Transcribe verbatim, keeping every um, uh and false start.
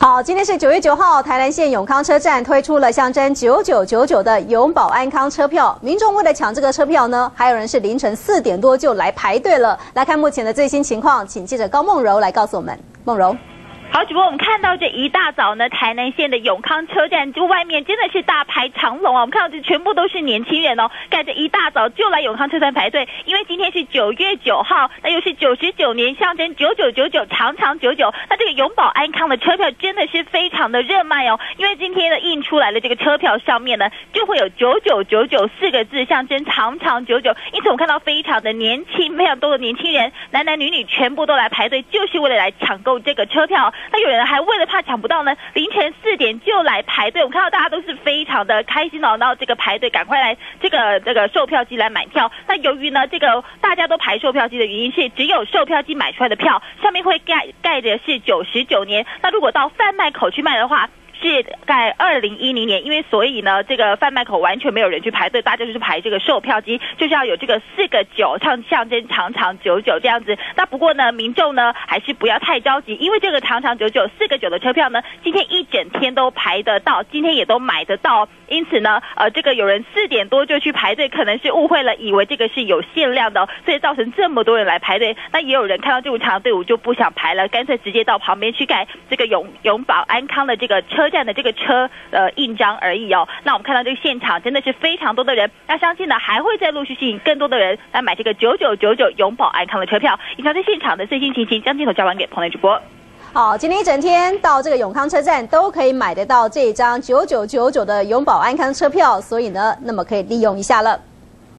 好，今天是九月九号，台南县永康车站推出了象征九九九九的永保安康车票。民众为了抢这个车票呢，还有人是凌晨四点多就来排队了。来看目前的最新情况，请记者高梦柔来告诉我们。梦柔。 好，主播，我们看到这一大早呢，台南县的永康车站就外面真的是大排长龙啊！我们看到这全部都是年轻人哦，赶着一大早就来永康车站排队，因为今天是九月九号，那又是九十九年，象征九九九九长长久久。那这个永保安康的车票真的是非常的热卖哦，因为今天呢印出来的这个车票上面呢，就会有九九九九四个字，象征长长久久。因此我们看到非常的年轻，非常多的年轻人，男男女女全部都来排队，就是为了来抢购这个车票。那有人还为了怕抢不到呢，凌晨四点就来排队。我们看到大家都是非常的开心哦，然后这个排队赶快来这个这个售票机来买票。那由于呢这个大家都排售票机的原因是，只有售票机买出来的票上面会盖盖的是九十九年，那如果到贩卖口去卖的话，是在二零一零年，因为所以呢，这个贩卖口完全没有人去排队，大家就是排这个售票机，就是要有这个四个九，像象征长长久久这样子。那不过呢，民众呢还是不要太着急，因为这个长长久久四个九的车票呢，今天一整天都排得到，今天也都买得到。因此呢，呃，这个有人四点多就去排队，可能是误会了，以为这个是有限量的、哦，所以造成这么多人来排队。那也有人看到这么长的队伍就不想排了，干脆直接到旁边去盖这个永永保安康的这个车站的这个车呃印章而已哦。那我们看到这个现场真的是非常多的人，那相信呢还会再陆续吸引更多的人来买这个九九九九永保安康的车票。以上在现场的最新情形，将镜头交还给彭磊主播。 好，今天一整天到这个永康车站都可以买得到这一张九九九九的永保安康车票，所以呢，那么可以利用一下了。